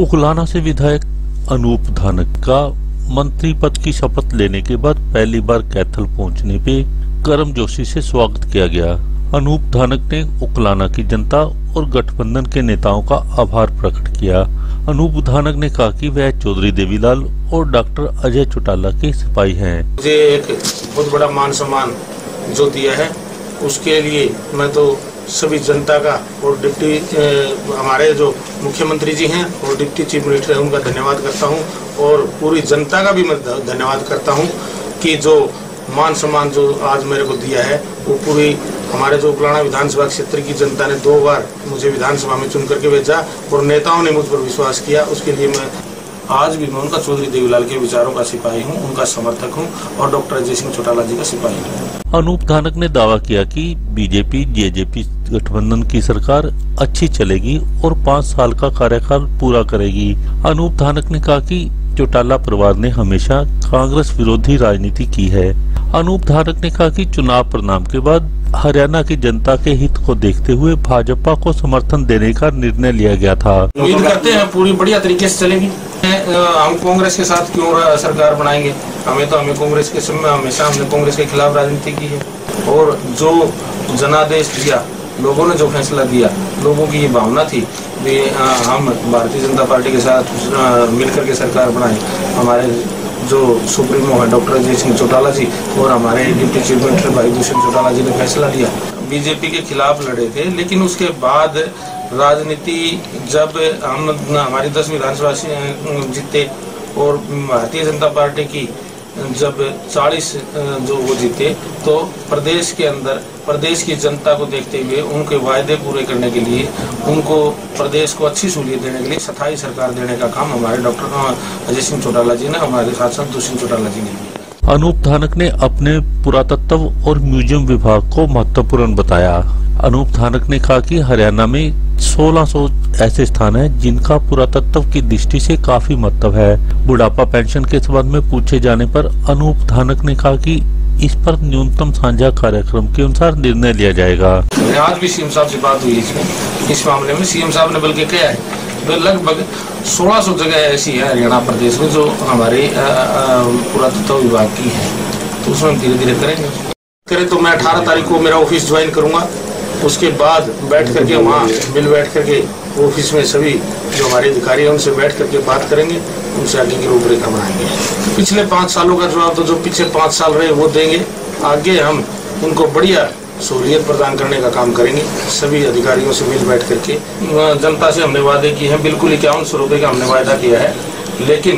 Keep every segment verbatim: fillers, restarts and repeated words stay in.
उकलाना से विधायक अनूप धानक का मंत्री पद की शपथ लेने के बाद पहली बार कैथल पहुंचने पे गर्मजोशी से स्वागत किया गया। अनूप धानक ने उकलाना की जनता और गठबंधन के नेताओं का आभार प्रकट किया। अनूप धानक ने कहा कि वह चौधरी देवी लाल और डॉक्टर अजय चौटाला के सिपाही हैं। मुझे एक बहुत बड़ा मान सम्मान जो दिया है उसके लिए मैं तो सभी जनता का और डिप्टी हमारे जो मुख्यमंत्री जी हैं और डिप्टी चीफ मिनिस्टर है उनका धन्यवाद करता हूं और पूरी जनता का भी मैं धन्यवाद करता हूं कि जो मान सम्मान जो आज मेरे को दिया है वो पूरी हमारे जो उकलाना विधानसभा क्षेत्र की जनता ने दो बार मुझे विधानसभा में चुन करके भेजा और नेताओं ने मुझ पर विश्वास किया। उसके लिए मैं आज भी मैं उनका चौधरी देवीलाल के विचारों का सिपाही हूं, उनका समर्थक हूं और डॉक्टर अजय सिंह चौटाला जी का सिपाही हूं। अनूप धानक ने दावा किया कि बीजेपी जेजेपी गठबंधन की सरकार अच्छी चलेगी और पाँच साल का कार्यकाल पूरा करेगी। अनूप धानक ने कहा कि चौटाला परिवार ने हमेशा कांग्रेस विरोधी राजनीति की है। अनूप धानक ने कहा कि चुनाव परिणाम के बाद हरियाणा की जनता के हित को देखते हुए भाजपा को समर्थन देने का निर्णय लिया गया था। उम्मीद करते हैं पूरी बढ़िया तरीके से चलेगी। हम कांग्रेस के साथ क्यों सरकार बनाएंगे, हमें तो हमें कांग्रेस के समय हमेशा हमने कांग्रेस के खिलाफ राजनीति की है और जो जनादेश दिया लोगों ने जो फैसला दिया लोगों की ये भावना थी कि हम भारतीय जनता पार्टी के साथ मिलकर के सरकार बनाए। हमारे जो सुप्रीमो है डॉक्टर अजय सिंह चौटाला जी और हमारे डिप्टी चीफ मिनिस्टर भाई दुष्यंत चौटाला जी ने फैसला लिया। बीजेपी के खिलाफ लड़े थे लेकिन उसके बाद राजनीति जब हम हमारी दस विधानसभा जीते और भारतीय जनता पार्टी की जब चालीस जो वो जीते तो प्रदेश के अंदर प्रदेश की जनता को देखते हुए उनके वायदे पूरे करने के लिए उनको प्रदेश को अच्छी सहूलियत देने के लिए स्थायी सरकार देने का काम हमारे डॉक्टर अजय सिंह चौटाला जी ने हमारे साथ साथ दुष्यंत चौटाला जी ने किया। अनूप धानक ने अपने पुरातत्व और म्यूजियम विभाग को महत्वपूर्ण बताया। अनूप धानक ने कहा कि हरियाणा में सोलह सौ ऐसे स्थान हैं जिनका पुरातत्व की दृष्टि से काफी महत्व है। बुढ़ापा पेंशन के संबंध में पूछे जाने पर अनूप धानक ने कहा कि इस पर न्यूनतम साझा कार्यक्रम के अनुसार निर्णय लिया जाएगा। आज भी सीएम साहब से बात हुई इसमें इस मामले में सीएम साहब ने बल्कि कहा है लगभग सोलह सौ जगह ऐसी है हरियाणा प्रदेश में जो हमारे पुरातत्व विभाग की है, तो उसमें धीरे धीरे करेंगे। करें तो मैं अठारह तारीख को मेरा ऑफिस ज्वाइन करूंगा, उसके बाद बैठ करके वहाँ मिल बैठ करके ऑफिस में सभी जो हमारे अधिकारी हैं उनसे बैठ करके बात करेंगे, उनसे आगे की रूपरेखा बनाएंगे। पिछले पाँच सालों का जवाब तो जो पिछले पाँच साल रहे वो देंगे, आगे हम उनको बढ़िया सहूलियत प्रदान करने का काम करेंगे। सभी अधिकारियों से मिल बैठ करके जनता से हमने वादे किए हैं, बिल्कुल इक्यावन सौ रुपये का हमने वायदा किया है, लेकिन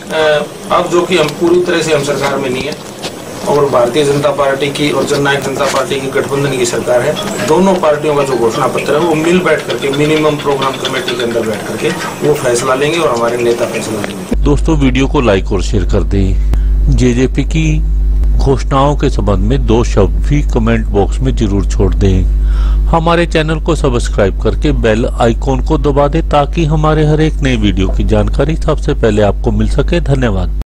अब जो कि हम पूरी तरह से हम सरकार में नहीं है और भारतीय जनता पार्टी की और जननायक जनता पार्टी की गठबंधन की सरकार है। दोनों पार्टियों का जो घोषणा पत्र है वो मिल बैठ करके मिनिमम प्रोग्राम कमेटी के अंदर बैठ करके वो फैसला लेंगे और हमारे नेता फैसला लेंगे। दोस्तों वीडियो को लाइक और शेयर कर दें। जेजेपी की घोषणाओं के संबंध में दो शब्द भी कमेंट बॉक्स में जरूर छोड़ दें। हमारे चैनल को सब्सक्राइब करके बेल आइकॉन को दबा दें ताकि हमारे हर एक नई वीडियो की जानकारी सबसे पहले आपको मिल सके। धन्यवाद।